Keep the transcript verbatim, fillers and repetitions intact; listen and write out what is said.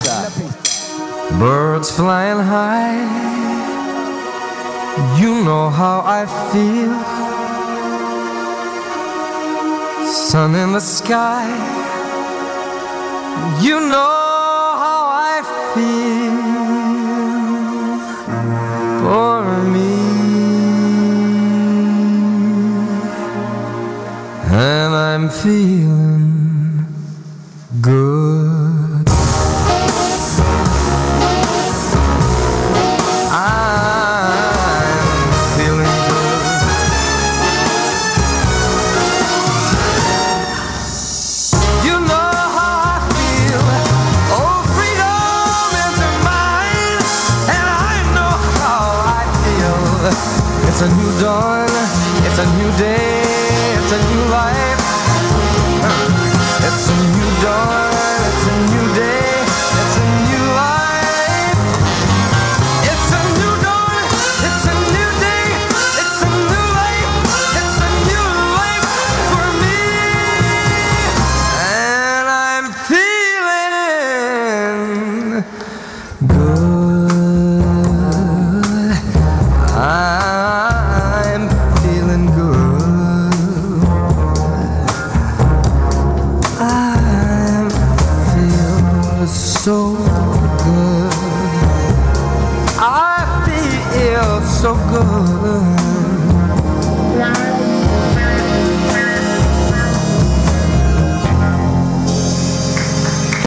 Birds flying high, you know how I feel. Sun in the sky, you know how I feel. For me, and I'm feeling good. It's a new dawn, it's a new day, it's a new life. It's a new dawn, it's a new day, it's a new life. It's a new dawn, it's a new day, it's a new life. It's a new life for me, and I'm feeling good. I'm feeling good. I feel so good. I feel so good.